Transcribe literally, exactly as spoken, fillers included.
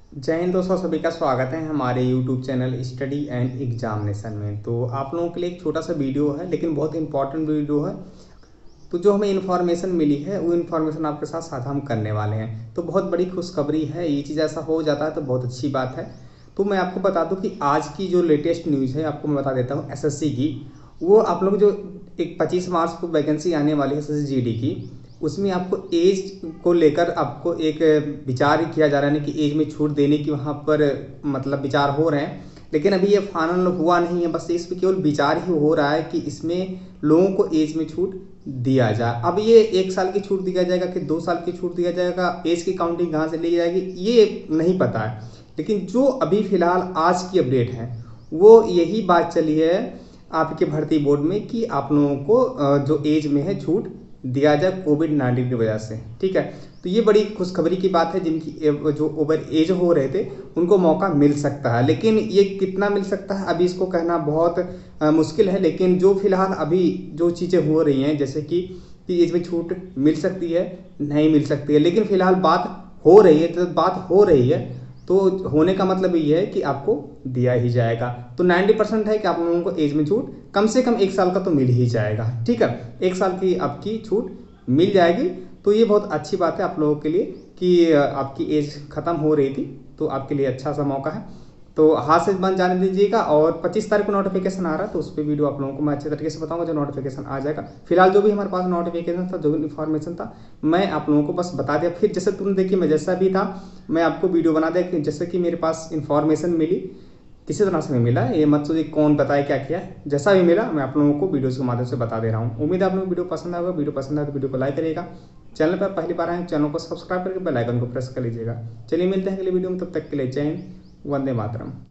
जय हिंद दोस्तों, सभी का स्वागत है हमारे YouTube channel study and examination में। तो आप लोगों के लिए एक छोटा सा वीडियो है, लेकिन बहुत इंपॉर्टेंट वीडियो है। तो जो हमें इन्फॉर्मेशन मिली है वो इन्फॉर्मेशन आपके साथ साझा हम करने वाले हैं। तो बहुत बड़ी खुशखबरी है, ये चीज़ ऐसा हो जाता है तो बहुत अच्छी बात है। तो मैं आपको बता दूं कि आज की जो लेटेस्ट न्यूज़ है आपको मैं बता देता हूँ एसएससी की। वो आप लोग जो एक पच्चीस मार्च को वैकेंसी आने वाली है एसएससी जीडी की, उसमें आपको एज को लेकर आपको एक विचार किया जा रहा है कि एज में छूट देने की वहाँ पर मतलब विचार हो रहे हैं। लेकिन अभी ये फाइनल हुआ नहीं है, बस इस पर केवल विचार ही हो रहा है कि इसमें लोगों को एज में छूट दिया जाए। अब ये एक साल की छूट दिया जाएगा कि दो साल की छूट दिया जाएगा, एज की काउंटिंग कहाँ से ली जाएगी ये नहीं पता है। लेकिन जो अभी फिलहाल आज की अपडेट है वो यही बात चली है आपके भर्ती बोर्ड में कि आप लोगों को जो एज में है छूट दिया जाए कोविड नाइन्टीन की वजह से। ठीक है, तो ये बड़ी खुशखबरी की बात है। जिनकी जो ओवर एज हो रहे थे उनको मौका मिल सकता है, लेकिन ये कितना मिल सकता है अभी इसको कहना बहुत आ, मुश्किल है। लेकिन जो फिलहाल अभी जो चीज़ें हो रही हैं जैसे कि कि एज में छूट मिल सकती है, नहीं मिल सकती है, लेकिन फिलहाल बात हो रही है। तो बात हो रही है तो होने का मतलब ये है कि आपको दिया ही जाएगा। तो नब्बे परसेंट है कि आप लोगों को एज में छूट कम से कम एक साल का तो मिल ही जाएगा। ठीक है, एक साल की आपकी छूट मिल जाएगी। तो ये बहुत अच्छी बात है आप लोगों के लिए कि आपकी एज ख़त्म हो रही थी, तो आपके लिए अच्छा सा मौका है। तो हाथ से बन जाने दीजिएगा। और पच्चीस तारीख को नोटिफिकेशन आ रहा है तो उस पर वीडियो आप लोगों को मैं अच्छे तरीके से बताऊंगा जो नोटिफिकेशन आ जाएगा। फिलहाल जो भी हमारे पास नोटिफिकेशन था, जो भी इन्फॉर्मेशन था, मैं आप लोगों को बस बता दिया। फिर जैसे तुम देखिए, मैं जैसा भी था मैं आपको वीडियो बना दिया कि जैसे कि मेरे पास इन्फॉर्मेशन मिली, किसी तरह से नहीं मिला ये मत सोचिए कौन बताए क्या किया, जैसा भी मिला मैं आप लोगों को वीडियो के माध्यम से बता दे रहा हूँ। उम्मीद है आप लोगों को वीडियो पसंद आएगा। वीडियो पसंद आए तो वीडियो को लाइक करिएगा। चैनल पर पहली बार आए चैनल को सब्सक्राइब करके बेल आइकन को प्रेस कर लीजिएगा। चलिए मिलते हैं अगले वीडियो में, तब तक के लिए जय हिंद, वंदे मातरम।